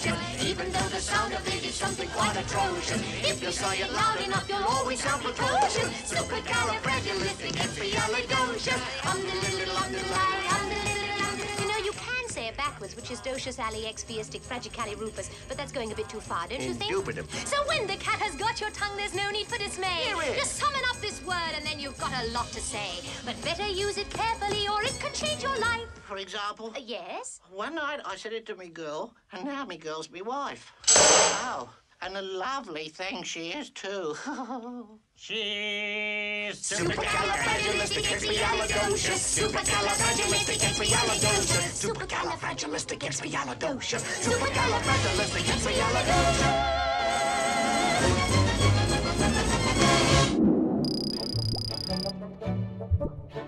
precocious, even though the sound of it is something quite atrocious. If you say it loud enough, you'll always sound precocious. Supercalifragilisticexpialidocious. You know, you can say it backwards, which is docious, expiastic, but that's going a bit too far, don't you think? Indubitably. So when the cat has got your tongue, there's no need for dismay. Here it is. Just summon up this word and then you've got a lot to say. But better use it carefully or it can change your life. For example? Yes? One night I said it to me girl, and now me girl's me wife. Oh, and a lovely thing she is, too. She's Supercalifragilisticexpialidocious. Supercalifragilisticexpialidocious. Supercalifragilisticexpialidocious. Supercalifragilisticexpialidocious.